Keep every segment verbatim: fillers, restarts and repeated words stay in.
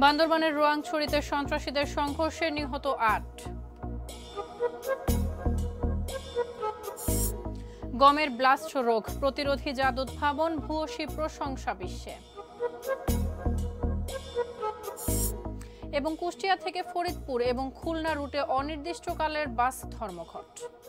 বান্দরবানের রোয়াংছড়িতে সন্ত্রাসীদের সংঘর্ষে নিহত আট। গমের ব্লাস্ট রোগ প্রতিরোধী জাত উদ্ভাবন, ভূয়সী প্রশংসা বিশ্বে। এবং কুষ্টিয়া থেকে ফরিদপুর এবং খুলনা রুটে অনির্দিষ্টকালের বাস ধর্মঘট।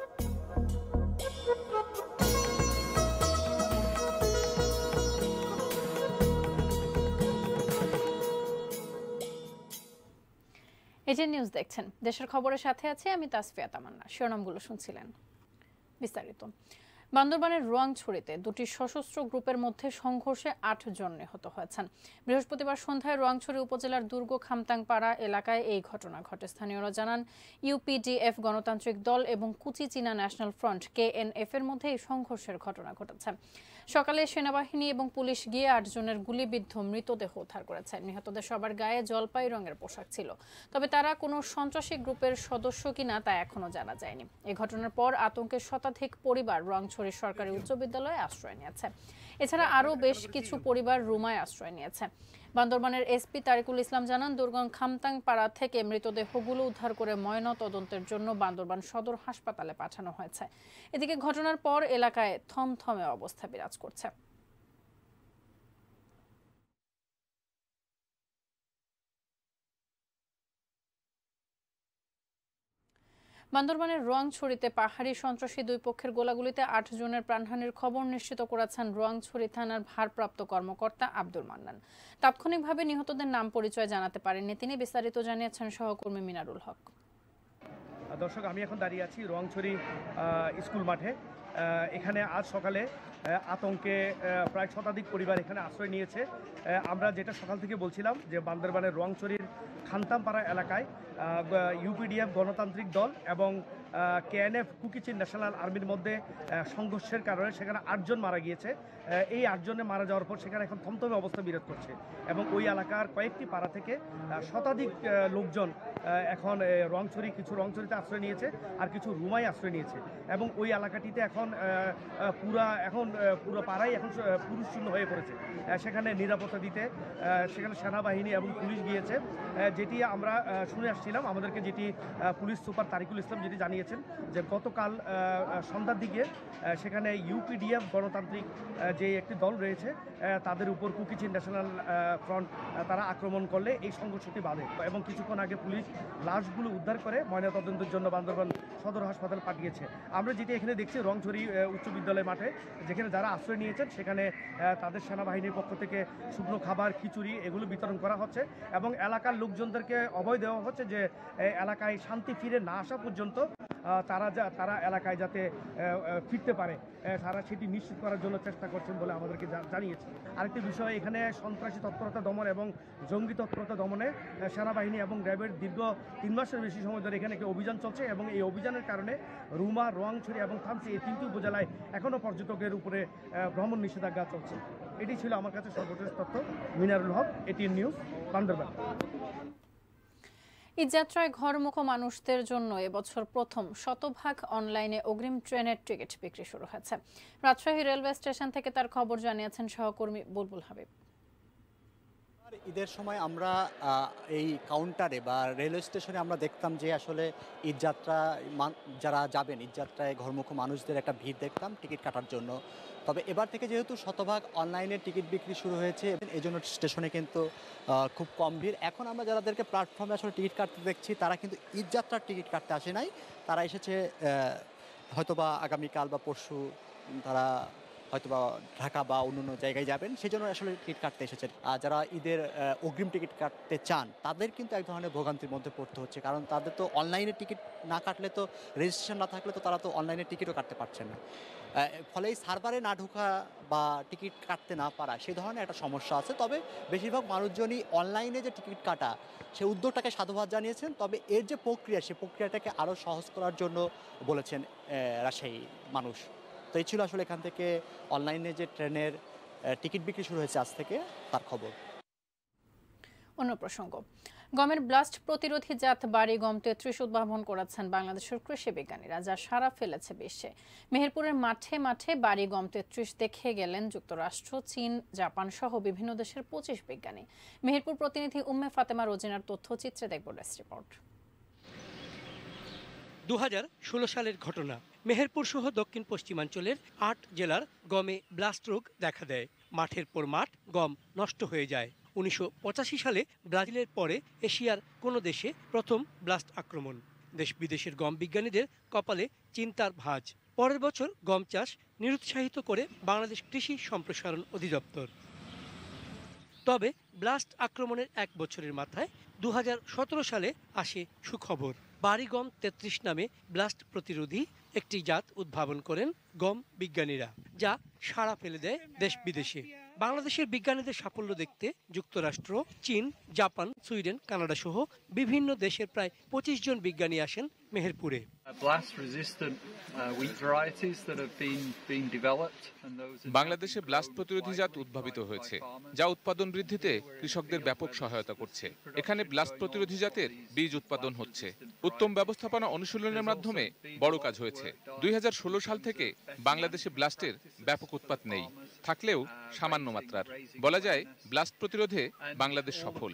এটিএন নিউজ দেখছেন। দেশের খবরের সাথে আছে আমি তাসফিয়া তামান্না। শিরোনামগুলো শুনছিলেন, বিস্তারিত। বান্দরবানের রোয়াংছড়িতে দুটি সশস্ত্র গ্রুপের মধ্যে সংঘর্ষে আট জন নিহত হয়েছেন। বৃহস্পতিবার সন্ধ্যায় রোয়াংছড়ি উপজেলার দুর্গ খামতাংপাড়া এলাকায় এই ঘটনা ঘটে। স্থানীয়রা জানান, ইউপিডিএফ গণতান্ত্রিক দল এবং কুচি চীনা ন্যাশনাল ফ্রন্ট কেএনএফ এর মধ্যে এই সংঘর্ষের ঘটনা ঘটেছে। সকালে সেনাবাহিনী এবং পুলিশ গিয়ে আটজনের গুলিবিদ্ধ মৃতদেহ উদ্ধার করেছে। নিহতদের সবার গায়ে জলপাই রঙের পোশাক ছিল, তবে তারা কোনো সন্ত্রাসী গ্রুপের সদস্য কিনা তা এখনো জানা যায়নি। এই ঘটনার পর আতঙ্কের শতাধিক পরিবার রোয়াংছড়ি সরকারি উচ্চ বিদ্যালয়ে আশ্রয় নিয়েছে। এছাড়া আরও বেশ কিছু পরিবার রুমায় আশ্রয় নিয়েছে। বান্দরবানের এসপি তারিকুল ইসলাম জানান, দুর্গম খামতাংপাড়া থেকে মৃতদেহগুলো উদ্ধার করে ময়না তদন্তের জন্য বান্দরবান সদর হাসপাতালে পাঠানো হয়েছে। এদিকে ঘটনার পর এলাকায় থমথমে অবস্থা বিরাজ করছে। বান্দরবানের রোয়াংছড়িতে পাহাড়ি সন্ত্রাসী দুই পক্ষের গোলাগুলিতে আট জনের প্রাণহানির খবর নিশ্চিত করেছেন রোয়াংছড়ি থানার ভারপ্রাপ্ত কর্মকর্তা আব্দুল মান্নান। তাৎক্ষণিকভাবে নিহতদের নাম পরিচয় জানাতে পারেননি তিনি। বিস্তারিত জানিয়েছেন সহকর্মী মিনারুল হক। দর্শক, আমি এখন দাঁড়িয়ে আছি রোয়াংছড়ি স্কুল মাঠে। এখানে আজ সকালে আতঙ্কে প্রায় শতাধিক পরিবার এখানে আশ্রয় নিয়েছে। আমরা যেটা সকাল থেকে বলছিলাম যে বান্দরবানের রোয়াংছড়ির খান্তামপাড়া এলাকায় ইউপিডিএফ গণতান্ত্রিক দল এবং কেএনএফ কুকিচিন ন্যাশনাল আর্মির মধ্যে সংঘর্ষের কারণে সেখানে আটজন মারা গিয়েছে। এই আটজনে মারা যাওয়ার পর সেখানে এখন থমথমে অবস্থা বিরাজ করছে এবং ওই এলাকার কয়েকটি পাড়া থেকে শতাধিক লোকজন এখন রোয়াংছড়ি কিছু রোয়াংছড়িতে আশ্রয় নিয়েছে আর কিছু রুমায় আশ্রয় নিয়েছে এবং ওই এলাকাটিতে এখন পুরা এখন পুরো পাড়াই এখন পুরুষ শূন্য হয়ে পড়েছে। সেখানে নিরাপত্তা দিতে সেখানে সেনাবাহিনী এবং পুলিশ গিয়েছে। যেটি আমরা শুনে আসছিলাম, আমাদেরকে যেটি পুলিশ সুপার তারিকুল ইসলাম যেটি জানিয়েছেন যে গতকাল সন্ধ্যার দিকে সেখানে ইউপিডিএফ গণতান্ত্রিক যে একটি দল রয়েছে তাদের উপর কুকিচিন ন্যাশনাল ফ্রন্ট তারা আক্রমণ করলে এই সংঘর্ষটি বাধে এবং কিছুক্ষণ আগে পুলিশ লাশগুলো উদ্ধার করে ময়নাতদন্তের জন্য বান্দরবান সদর হাসপাতাল পাঠিয়েছে। আমরা যেটি এখানে দেখছি রোয়াংছড়ি উচ্চ বিদ্যালয় মাঠে, যেখানে যারা আশ্রয় নিয়েছেন সেখানে তাদের সেনাবাহিনীর পক্ষ থেকে শুকনো খাবার, খিচুড়ি এগুলো বিতরণ করা হচ্ছে এবং এলাকার লোকজনদেরকে অভয় দেওয়া হচ্ছে যে এলাকায় শান্তি ফিরে না আসা পর্যন্ত তারা যা তারা এলাকায় যাতে ফিরতে পারে তারা সেটি নিশ্চিত করার জন্য চেষ্টা করছেন বলে আমাদেরকে জানিয়েছে। আরেকটি বিষয়, এখানে সন্ত্রাসী তৎপরতা দমন এবং জঙ্গি তৎপরতা দমনে সেনাবাহিনী এবং র্যাবের দীর্ঘ তিন মাসের বেশি সময় ধরে এখানে একটি অভিযান চলছে এবং এই অভিযানের কারণে রুমা, রোয়াংছড়ি এবং থামসি এই তিনটি উপজেলায় এখনও পর্যটকের উপরে ভ্রমণ নিষেধাজ্ঞা চলছে। এটি ছিল আমার কাছে সর্বশেষ তথ্য। Minarul Haque, ATN news, Bandarban. ঈদযাত্রায় ঘরমুখো মানুষদের জন্য এবছর প্রথম শতভাগ অনলাইনে অগ্রিম ট্রেনের টিকিট বিক্রি শুরু হয়েছে। রাজশাহী রেলওয়ে স্টেশন থেকে তার খবর জানিয়েছেন সহকর্মী বুলবুল হাবিব। ঈদের সময় আমরা এই কাউন্টারে বা রেলওয়ে স্টেশনে আমরা দেখতাম যে আসলে ঈদযাত্রা যারা যাবেন ঈদযাত্রায় ঘরমুখো মানুষদের একটা ভিড় দেখতাম টিকিট কাটার জন্য। তবে এবার থেকে যেহেতু শতভাগ অনলাইনে টিকিট বিক্রি শুরু হয়েছে এই জন্য স্টেশনে কিন্তু খুব কম ভিড়। এখন আমরা যাদেরকে প্ল্যাটফর্মে আসলে টিকিট কাটতে দেখছি তারা কিন্তু ঈদযাত্রার টিকিট কাটতে আসে নাই, তারা এসেছে হয়তোবা আগামীকাল বা পরশু তারা হয়তোবা ঢাকা বা অন্যান্য জায়গায় যাবেন, সেই জন্য আসলে টিকিট কাটতে এসেছেন। আর যারা ঈদের অগ্রিম টিকিট কাটতে চান তাদের কিন্তু এক ধরনের ভোগান্তির মধ্যে পড়তে হচ্ছে, কারণ তাদের তো অনলাইনে টিকিট না কাটলে তো রেজিস্ট্রেশন না থাকলে তো তারা তো অনলাইনে টিকিটও কাটতে পারছেন না। ফলে এই সার্ভারে না ঢোকা বা টিকিট কাটতে না পারা সেই ধরনের একটা সমস্যা আছে। তবে বেশিরভাগ মানুষজনই অনলাইনে যে টিকিট কাটা সেই উদ্যোগটাকে সাধুবাদ জানিয়েছেন। তবে এর যে প্রক্রিয়া সেই প্রক্রিয়াটাকে আরও সহজ করার জন্য বলেছেন রাজশাহী মানুষ। তো এই ছিল আসলে এখান থেকে অনলাইনে যে ট্রেনের টিকিট বিক্রি শুরু হয়েছে আজ থেকে তার খবর। অন্য প্রসঙ্গ, গমের ব্লাস্ট প্রতিরোধী জাত বাড়ি গম তেত্রিশ উদ্ভাবন করেছেন বাংলাদেশের কৃষি বিজ্ঞানীরা, যা সাড়া ফেলেছে বিশ্বে। মেহেরপুরের মাঠে মাঠে বাড়ি গম তেত্রিশ দেখে গেলেন যুক্তরাষ্ট্র, চীন, জাপান সহ বিভিন্ন দেশের পঁচিশ বিজ্ঞানী। মেহেরপুর প্রতিনিধি উম্মে ফাতেমা রোজিনার তথ্যচিত্রে দেখব ডেস্ক রিপোর্ট। দু হাজার ষোলো সালের ঘটনা। মেহেরপুর সহ দক্ষিণ পশ্চিমাঞ্চলের আট জেলার গমে ব্লাস্ট রোগ দেখা দেয়। মাঠের পর মাঠ গম নষ্ট হয়ে যায়। উনিশশো পঁচাশি সালে ব্রাজিলের পরে এশিয়ার কোনো দেশে প্রথম ব্লাস্ট আক্রমণ। দেশ বিদেশের গম বিজ্ঞানীদের কপালে চিন্তার ভাঁজ। পরের বছর গম চাষ নিরুৎসাহিত করে বাংলাদেশ কৃষি সম্প্রসারণ অধিদপ্তর। তবে ব্লাস্ট আক্রমণের এক বছরের মাথায় দু হাজার সতেরো সালে আসে সুখবর। বাড়ি গম তেত্রিশ নামে ব্লাস্ট প্রতিরোধী একটি জাত উদ্ভাবন করেন গম বিজ্ঞানীরা, যা সাড়া ফেলে দেয় দেশ বিদেশে। বাংলাদেশের বিজ্ঞানীদের সাফল্য দেখতে যুক্তরাষ্ট্র, চীন, জাপান, সুইডেন, কানাডা সহ বিভিন্ন দেশের প্রায় পঁচিশ জন বিজ্ঞানী আসেন মেহেরপুরে। বাংলাদেশে ব্লাস্ট প্রতিরোধী জাত উদ্ভাবিত হয়েছে, যা উৎপাদন বৃদ্ধিতে কৃষকদের ব্যাপক সহায়তা করছে। এখানে ব্লাস্ট প্রতিরোধী জাতের বীজ উৎপাদন হচ্ছে। উত্তম ব্যবস্থাপনা অনুশীলনের মাধ্যমে বড় কাজ হয়েছে। দুই হাজার ষোলো সাল থেকে বাংলাদেশে ব্লাস্টের ব্যাপক উৎপাত নেই, থাকলেও সামান্য মাত্রার। বলা যায় ব্লাস্ট প্রতিরোধে বাংলাদেশ সফল।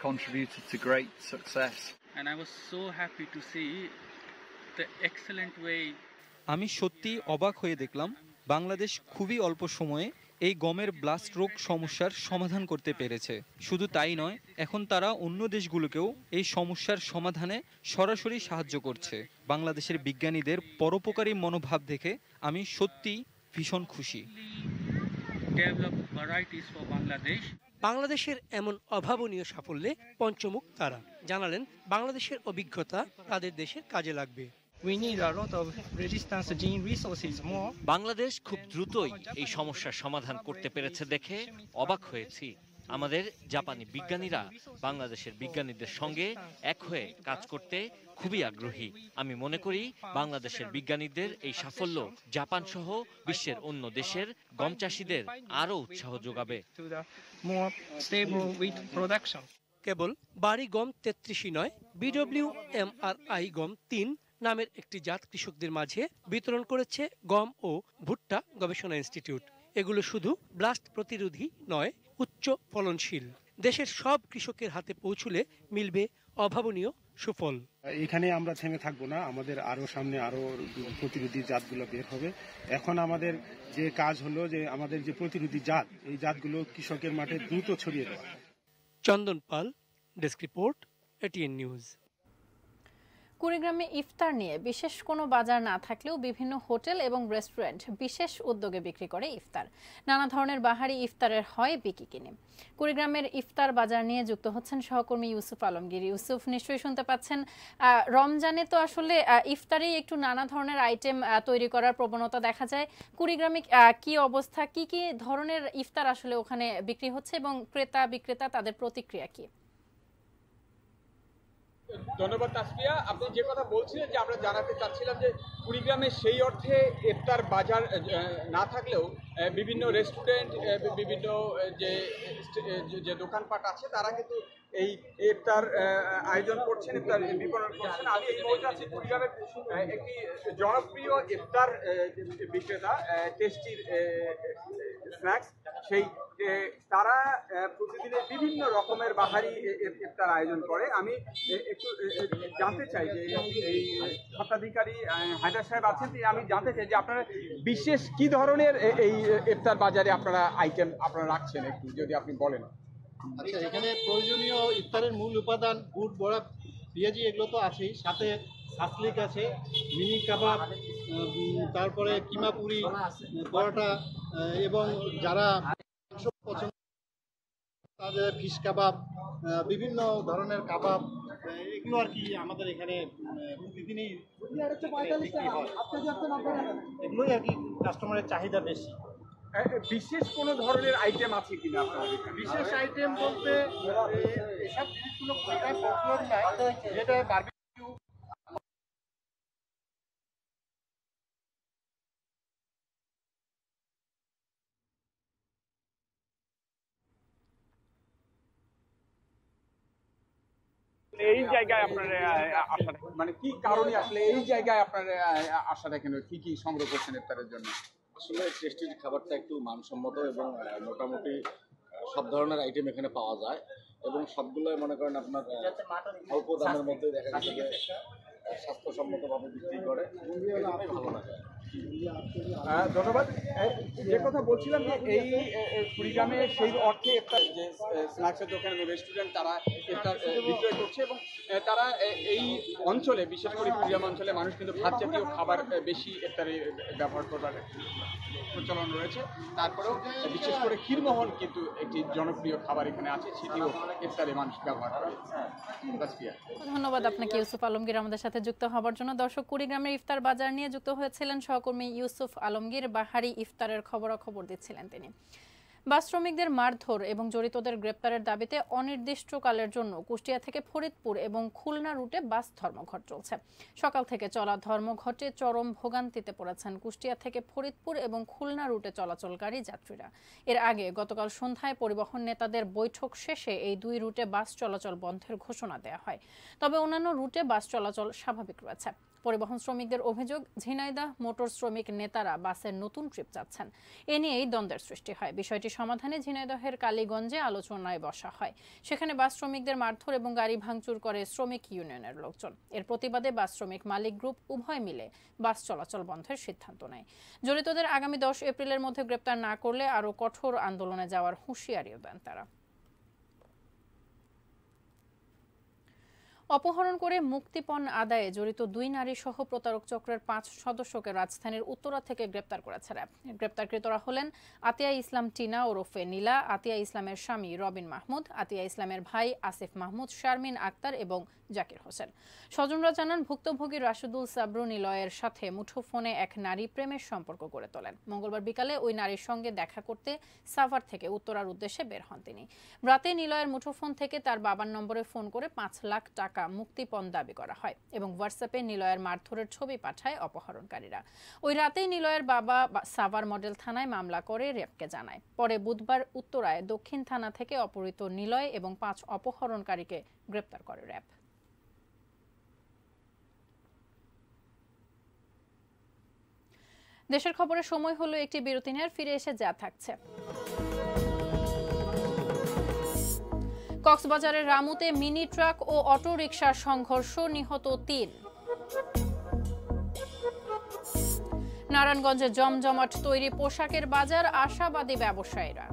আমি সত্যি অবাক হয়ে দেখলাম বাংলাদেশ খুবই অল্প সময়ে এই গমের ব্লাস্ট রোগ সমস্যার সমাধান করতে পেরেছে। শুধু তাই নয়, এখন তারা অন্য দেশগুলোকেও এই সমস্যার সমাধানে সরাসরি সাহায্য করছে। বাংলাদেশের বিজ্ঞানীদের পরোপকারী মনোভাব দেখে আমি সত্যি ভীষণ খুশি। বাংলাদেশের এমন অভাবনীয় সাফল্যে পঞ্চমুখ তারা জানালেন, বাংলাদেশের অভিজ্ঞতা তাদের দেশের কাজে লাগবে। বাংলাদেশ খুব দ্রুতই এই সমস্যার সমাধান করতে পেরেছে দেখে অবাক হয়েছি। আমাদের জাপানি বিজ্ঞানীরা বাংলাদেশের বিজ্ঞানীদের সঙ্গে এক হয়ে কাজ করতে খুবই আগ্রহী। আমি মনে করি বাংলাদেশের বিজ্ঞানীদের এই সাফল্য জাপান সহ বিশ্বের অন্য দেশের গম চাষীদের আরও উৎসাহ যোগাবে। কেবল বাড়ি গম তেত্রিশই নয়, বিডব্লিউ এম আর আই গম তিন নামের একটি জাত কৃষকদের মাঝে বিতরণ করেছে গম ও ভুট্টা গবেষণা ইনস্টিটিউট। এগুলো শুধু ব্লাস্ট প্রতিরোধী নয়, উচ্চ ফলনশীল। দেশের সব কৃষকের হাতে পৌঁছলে মিলবে অভাবনীয় সুফল। এখানে আমরা থেমে থাকবো না, আমাদের আরো সামনে আরো প্রতিরোধী জাতগুলো বের হবে। এখন আমাদের যে কাজ হলো যে আমাদের যে প্রতিরোধী জাত, এই জাতগুলো কৃষকের মাঠে দ্রুত ছড়িয়ে দেওয়া। Chandan Pal, desk report, ATN news. কুড়িগ্রামে ইফতার নিয়ে বিশেষ কোনো বাজার না থাকলেও বিভিন্ন হোটেল এবং রেস্টুরেন্ট বিশেষ উদ্যোগে বিক্রি করে ইফতার। নানা ধরনের বাহারি ইফতারের হয় বিকি কিনে। কুড়িগ্রামের ইফতার বাজার নিয়ে যুক্ত হচ্ছেন সহকর্মী ইউসুফ আলমগীর। ইউসুফ, নিশ্চয়ই শুনতে পাচ্ছেন, রমজানে তো আসলে ইফতারেই একটু নানা ধরনের আইটেম তৈরি করার প্রবণতা দেখা যায়। কুড়িগ্রামে কি অবস্থা, কি কি ধরনের ইফতার আসলে ওখানে বিক্রি হচ্ছে এবং ক্রেতা বিক্রেতা তাদের প্রতিক্রিয়া কি? ধন্যবাদ তাসফিয়া, আপনি যে কথা বলছিলেন যে আমরা জানাতে চাচ্ছিলাম যে কুড়িগ্রামে সেই অর্থে ইফতার বাজার না থাকলেও বিভিন্ন রেস্টুরেন্ট, বিভিন্ন যে যে দোকানপাট আছে তারা কিন্তু এই ইফতার আয়োজন করছেন, ইফতার বিপণন করছেন। আমি এই মুহূর্তে আছি কুড়িগ্রামের একটি জনপ্রিয় ইফতার বিক্রেতা টেস্টির স্ন্যাক্স, সেই তারা প্রতিদিনের বিভিন্ন রকমের বাহারি ইফতার আয়োজন করে। আমি একটু জানতে চাই যে এই স্বত্বাধিকারী হায়দার সাহেব আছেন, আমি জানতে চাই যে আপনারা বিশেষ কি ধরনের এই ইফতার বাজারে আপনারা আইটেম আপনারা রাখছেন, একটু যদি আপনি বলেন। আচ্ছা, এখানে প্রয়োজনীয় ইফতারের মূল উপাদান বুট, বড়া, পেঁয়াজি, এগুলো তো আছেই। সাথে সাসলিক আছে, মিনি কাবাব, তারপরে কিমা পুরি, পরোটা, এবং যারা পছন্দ তাদের ফিশ কাবাব, বিভিন্ন ধরনের কাবাব, এগুলো আর কি আমাদের এখানে প্রতিদিনই বিক্রি হয়। এগুলোই আর কি কাস্টমারের চাহিদা বেশি। বিশেষ কোনো ধরনের আইটেম আছে কিনা আপনাদের? বিশেষ আইটেম বলতে এসব জিনিসগুলো কোথায় পপুলার নাই, যেটা বারবিকিউ। এই জায়গায় আপনার আশা মানে কি কারণে আসলে এই জায়গায় আপনার আশা রাখেন, কি কি সংগ্রহ করছেন ইফতারের জন্য? আসলে টেস্টির খাবারটা একটু মানসম্মত এবং মোটামুটি সব ধরনের আইটেম এখানে পাওয়া যায় এবং সবগুলোই মনে করেন আপনার অল্প দামের মধ্যে দেখা যাচ্ছে যে স্বাস্থ্যসম্মতভাবে বিক্রি করে, ভালো লাগে। ধন্যবাদ। যে কথা বলছিলাম যে এই কুড়িগ্রামে সেই অর্থে একটা যে স্ন্যাক্সের দোকান এবং রেস্টুরেন্ট তারা ইফতার বিক্রয় করছে এবং তারা এই অঞ্চলে বিশেষ করে কুড়িগ্রাম অঞ্চলে মানুষ কিন্তু ভাত জাতীয় খাবার বেশি ইফতারে ব্যবহার করবার প্রচলন রয়েছে। তারপরেও বিশেষ করে ক্ষীরমোহন কিন্তু একটি জনপ্রিয় খাবার এখানে আছে, সেটিও ইফতারে মানুষ ব্যবহার করে। ধন্যবাদ আপনাকে ইউসুফ আলমগীর আমাদের সাথে যুক্ত হওয়ার জন্য। দর্শক, কুড়িগ্রামের ইফতার বাজার নিয়ে যুক্ত হয়েছিলেন সহকর্মী ইউসুফ আলমগীর। বাহারি ইফতারের খবরাখবর দিচ্ছিলেন তিনি। বাস শ্রমিকদের মারধর এবং জড়িতদের গ্রেপ্তারের দাবিতে অনির্দিষ্টকালের জন্য কুষ্টিয়া থেকে ফরিদপুর এবং খুলনা রুটে বাস ধর্মঘট চলছে। সকাল থেকে চলা ধর্মঘটে চরম ভোগান্তিতে পড়েছেন কুষ্টিয়া থেকে ফরিদপুর এবং খুলনা রুটে চলাচলকারী যাত্রীরা। এর আগে গতকাল সন্ধ্যায় পরিবহন নেতাদের বৈঠক শেষে এই দুই রুটে বাস চলাচল বন্ধের ঘোষণা দেওয়া হয়। তবে অন্যান্য রুটে বাস চলাচল স্বাভাবিক রয়েছে। পরিবহন শ্রমিকদের অভিযোগ, ঝিনাইদহ মোটর শ্রমিক নেতারা বাসের নতুন ট্রিপ চাচ্ছেন। এ নিয়েই দ্বন্দ্বের সৃষ্টি হয়। বিষয়টি সমাধানে ঝিনাইদহের কালীগঞ্জে আলোচনায় বসা হয়। সেখানে বাস শ্রমিকদের মারধর এবং গাড়ি ভাঙচুর করে শ্রমিক ইউনিয়নের লোকজন। এর প্রতিবাদে বাস শ্রমিক মালিক গ্রুপ উভয় মিলে বাস চলাচল বন্ধের সিদ্ধান্ত নেয়। জড়িতদের আগামী দশ এপ্রিলের মধ্যে গ্রেপ্তার না করলে আরও কঠোর আন্দোলনে যাওয়ার হুঁশিয়ারিও দেন তারা। অপহরণ করে মুক্তিপণ আদায়ে জড়িত দুই নারী সহ প্রতারক চক্রের পাঁচ সদস্যকে রাজধানীর উত্তরা থেকে গ্রেপ্তার করেছে র্যাব। গ্রেপ্তারকৃতরা হলেন আতিয়া ইসলাম টিনা ওরফে নীলা, আতিয়া ইসলামের স্বামী রবিন মাহমুদ, আতিয়া ইসলামের ভাই আসিফ মাহমুদ, শারমিন আক্তার এবং জাকির হোসেন। স্বজনরা জানান, ভুক্তভোগী রাশিদুল সাবরু নিলয়ের সাথে মুঠোফোনে এক নারী প্রেমের সম্পর্ক গড়ে তোলেন। মঙ্গলবার বিকালে ওই নারীর সঙ্গে দেখা করতে সাভার থেকে উত্তরার উদ্দেশ্যে বের হন তিনি। রাতে নিলয়ের মুঠোফোন থেকে তার বাবার নম্বরে ফোন করে পাঁচ লাখ টাকা মুক্তিপণ দাবি করা হয় এবং হোয়াটসঅ্যাপে নিলয়ের মারধরের ছবি পাঠায় অপহরণকারীরা। ওই রাতেই নিলয়ের বাবা সাভার মডেল থানায় মামলা করে র্যাবকে জানায়। পরে বুধবার উত্তরায় দক্ষিণ থানা থেকে অপহৃত নিলয় এবং পাঁচ অপহরণকারীকে গ্রেপ্তার করে র্যাব। দেশের খবরের সময় হলো একটি বিরতি নেয়ার, ফিরে এসে যা থাকছে। কক্সবাজারের রামুতে মিনি ট্রাক ও অটো রিকশার সংঘর্ষ, নিহত তিন। নারায়ণগঞ্জে জমজমাট তৈরি পোশাকের বাজার, আশাবাদী ব্যবসায়ীরা।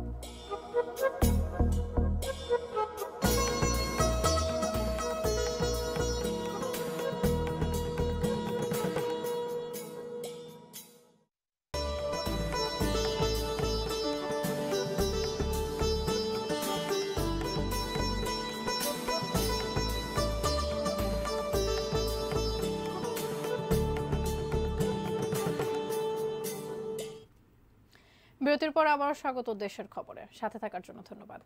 বিরতির পর আবার স্বাগত দেশের খবরে। সাথে থাকার জন্য ধন্যবাদ।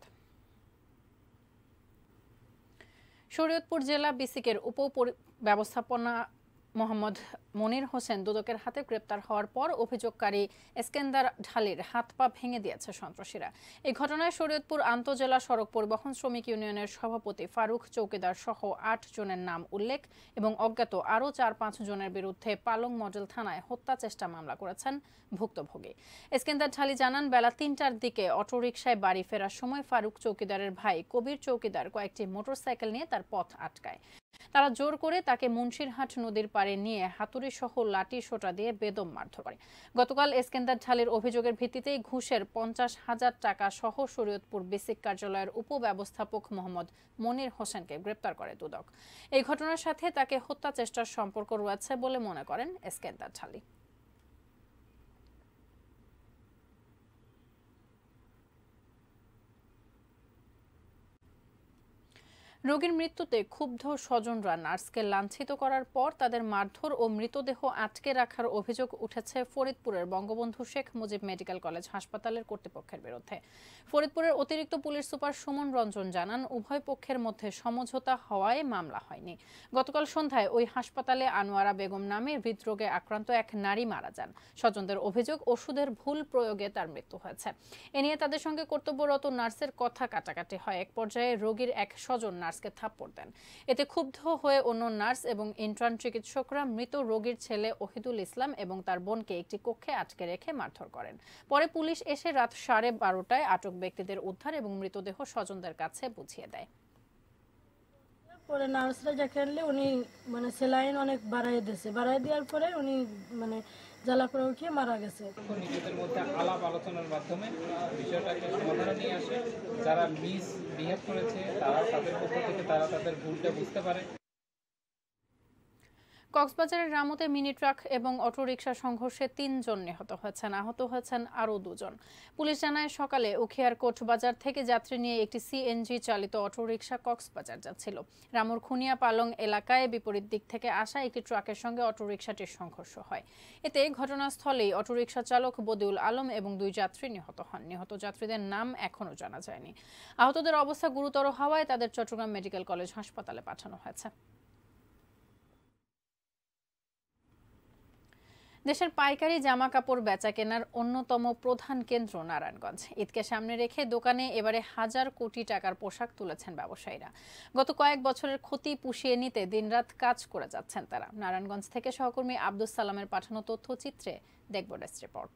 শরীয়তপুর জেলা বিসিকের উপ ব্যবস্থাপনা মোহাম্মদ মনির হোসেন দুদকের হাতে গ্রেপ্তার হওয়ার পর অভিযোগকারী এসকেন্দার ঢালির হাত পা ভেঙে দিয়েছে সন্ত্রাসীরা। এই ঘটনায় শরীয়তপুর আন্তজেলা সড়ক পরিবহন শ্রমিক ইউনিয়নের সভাপতি ফারুক চৌকিদার সহ আট জনের নাম উল্লেখ এবং অজ্ঞাত আরও চার পাঁচ জনের বিরুদ্ধে পালং মডেল থানায় হত্যা চেষ্টা মামলা করেছেন ভুক্তভোগী। এসকেন্দার ঢালি জানান, বেলা তিনটার দিকে অটোরিকশায় বাড়ি ফেরার সময় ফারুক চৌকিদারের ভাই কবির চৌকিদার কয়েকটি মোটরসাইকেল নিয়ে তার পথ আটকায়। তারা জোর করে তাকে মুন্সিরহাট নদীর পাড়ে নিয়ে হাতুড়ি সহ লাঠি সোটা দিয়ে বেদম মারধর করে। গতকাল এসকেন্দার ঢালির অভিযোগের ভিত্তিতেই ঘুষের পঞ্চাশ হাজার টাকা সহ শরীয়তপুর বেসিক কার্যালয়ের উপব্যবস্থাপক মোহাম্মদ মনির হোসেনকে গ্রেপ্তার করে দুদক। এই ঘটনার সাথে তাকে হত্যা চেষ্টার সম্পর্ক রয়েছে বলে মনে করেন এসকেন্দার ঢালি। রোগীর মৃত্যুতে ক্ষুব্ধ স্বজনরা নার্সকে লাঞ্ছিত করার পর তাদের মারধর ও মৃতদেহ আটকে রাখার অভিযোগ উঠেছে ফরিদপুরের বঙ্গবন্ধু শেখ মুজিব মেডিকেল কলেজ হাসপাতালের কর্তৃপক্ষের বিরুদ্ধে। ফরিদপুরের অতিরিক্ত পুলিশ সুপার সুমন রঞ্জন জানান, উভয় পক্ষের মধ্যে সমঝোতা হওয়ায় মামলা হয়নি। গতকাল সন্ধ্যায় ওই হাসপাতালে আনোয়ারা বেগম নামে হৃদরোগে আক্রান্ত এক নারী মারা যান। স্বজনদের অভিযোগ, ওষুধের ভুল প্রয়োগে তার মৃত্যু হয়েছে। এ নিয়ে তাদের সঙ্গে কর্তব্যরত নার্সের কথা কাটাকাটি হয়। এক পর্যায়ে রোগীর এক স্বজন নার্স নার্সকে থাপ্পড় দেন। এতে ক্ষুব্ধ হয়ে অন্য নার্স এবং ইন্টার্ন চিকিৎসকরা মৃত রোগীর ছেলে ওহিদুল ইসলাম এবং তার বোনকে একটি কক্ষে আটকে রেখে মারধর করেন। পরে পুলিশ এসে রাত সাড়ে বারোটায় আটক ব্যক্তিদের উদ্ধার এবং মৃতদেহ স্বজনদের কাছে বুঝিয়ে দেয়। পরে নার্সরা যাকে আনলে উনি মানে সেলাইন অনেক বাড়াই দিয়েছে, বাড়াই দেওয়ার পরে উনি মানে জ্বালা করে উঠিয়ে মারা গেছে। নিজেদের মধ্যে আলাপ আলোচনার মাধ্যমে বিষয়টাকে সমাধানে নিয়ে আসে। যারা মিস বিহেভ করেছে তারা তাদের পক্ষ থেকে তারা তাদের ভুলটা বুঝতে পারে। কক্সবাজারের রামুতে মিনি ট্রাক এবং অটোরিকশা সংঘর্ষে তিনজন নিহত হয়েছেন, আহত হয়েছেন আরও দুজন। পুলিশ জানায় সকালে উখিয়ার কোটবাজার থেকে যাত্রী নিয়ে একটি সিএনজি চালিত অটোরিকশা কক্সবাজার যাচ্ছিল। রামুর খুনিয়া পালং এলাকায় বিপরীত দিক থেকে আসা একটি ট্রাকের সঙ্গে অটোরিকশাটির সংঘর্ষ হয়। এতে ঘটনাস্থলেই অটোরিকশা চালক বদিউল আলম এবং দুই যাত্রী নিহত হন। নিহত যাত্রীদের নাম এখনও জানা যায়নি। আহতদের অবস্থা গুরুতর হওয়ায় তাদের চট্টগ্রাম মেডিকেল কলেজ হাসপাতালে পাঠানো হয়েছে। দেশের পাইকারি জামা কাপড় বেচা কেনার অন্যতম প্রধান কেন্দ্র নারায়ণগঞ্জ। ঈদকে সামনে রেখে দোকানে এবারে হাজার কোটি টাকার পোশাক তুলেছেন ব্যবসায়ীরা। গত কয়েক বছরের ক্ষতি পুষিয়ে নিতে দিনরাত কাজ করে যাচ্ছেন তারা। নারায়ণগঞ্জ থেকে সহকর্মী আব্দুস সালামের পাঠানো তথ্যচিত্রে দেখব ডেস্ক রিপোর্ট।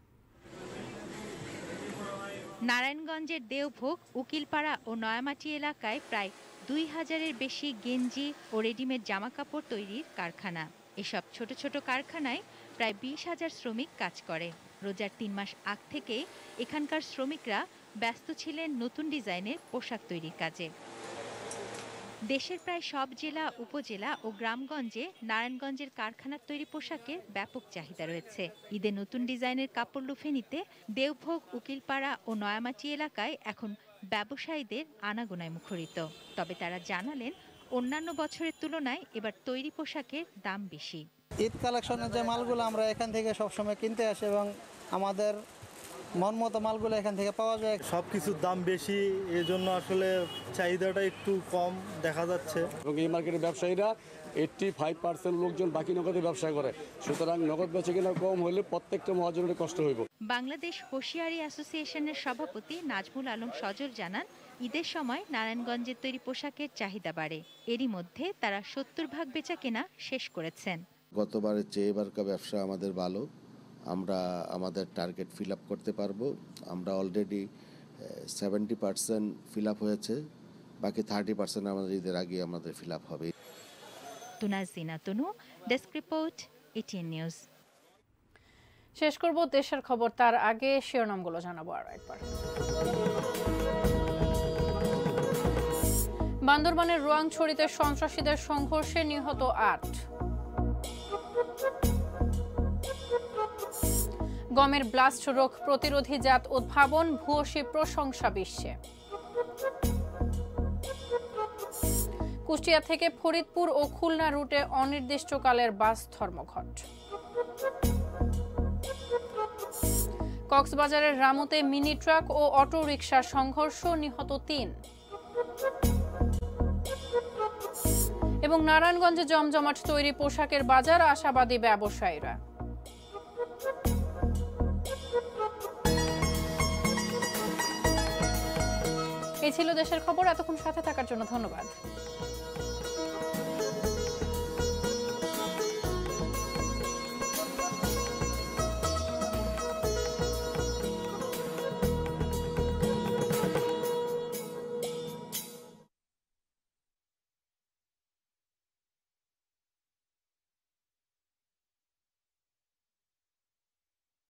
নারায়ণগঞ্জের দেওভোগ, উকিলপাড়া ও নয়ামাটি এলাকায় প্রায় দুই হাজারের বেশি গেঞ্জি ও রেডিমেড জামা কাপড় তৈরির কারখানা। এসব ছোট ছোট কারখানায় প্রায় বিশ হাজার শ্রমিক কাজ করে। রোজার তিন মাস আগ থেকে এখানকার শ্রমিকরা ব্যস্ত ছিলেন নতুন ডিজাইনের পোশাক তৈরির কাজে। দেশের প্রায় সব জেলা, উপজেলা ও গ্রামগঞ্জে নারায়ণগঞ্জের কারখানার তৈরি পোশাকের ব্যাপক চাহিদা রয়েছে। ঈদে নতুন ডিজাইনের কাপড় লুফে নিতে দেওভোগ, উকিলপাড়া ও নয়ামাটি এলাকায় এখন ব্যবসায়ীদের আনাগোনায় মুখরিত। তবে তারা জানালেন, অন্যান্য বছরের তুলনায় এবার তৈরি পোশাকের দাম বেশি। ঈদ কালেকশনের যে মালগুলো আমরা এখান থেকে সবসময় কিনতে আসি এবং আমাদের মন মতো মালগুলো এখান থেকে পাওয়া যায়। সব কিছুর দাম বেশি, এই জন্য আসলে চাহিদাটা একটু কম দেখা যাচ্ছে। এবং এই মার্কেটের ব্যবসায়ীরা এইট্টি ফাইভ পার্সেন্ট লোকজন বাকি নগদে ব্যবসা করে, সুতরাং নগদ বেচে কিনা কম হলে প্রত্যেকটা মহাজনের কষ্ট হইব। বাংলাদেশ হোশিয়ারি অ্যাসোসিয়েশনের সভাপতি নাজমুল আলম সজল জানান, ঈদের সময় নারায়ণগঞ্জের তৈরি পোশাকের চাহিদা বাড়ে। এরই মধ্যে তারা সত্তর ভাগ বেচা কেনা শেষ করেছেন। গতবারের চেয়ে এবারকার ব্যবসা আমাদের ভালো, আমরা আমাদের টার্গেট ফিল আপ করতে পারবো। আমরা already seventy percent fill up হয়েছে, বাকি থার্টি পার্সেন্ট আমাদের ঈদের আগে আমাদের ফিল আপ হবে। Tunazina Tanu, desk report, ATN news. শেষ করব দেশের খবর, তার আগে শিরোনামগুলো জানাবো আরো একবার। বান্দরবানের রোয়াংছড়িতে সন্ত্রাসীদের সংঘর্ষে নিহত আট। গমের ব্লাস্ট রোগ প্রতিরোধী জাত উদ্ভাবন, ভূয়সী প্রশংসা বিশ্বে। কুষ্টিয়া থেকে ফরিদপুর ও খুলনা রুটে অনির্দিষ্টকালের বাস ধর্মঘট। কক্সবাজারের রামুতে মিনি ট্রাক ও অটো রিকশা সংঘর্ষ, নিহত তিন। এবং নারায়ণগঞ্জে জমজমাট তৈরি পোশাকের বাজার, আশাবাদী ব্যবসায়ীরা। এই ছিল দেশের খবর। এতক্ষণ সাথে থাকার জন্য ধন্যবাদ।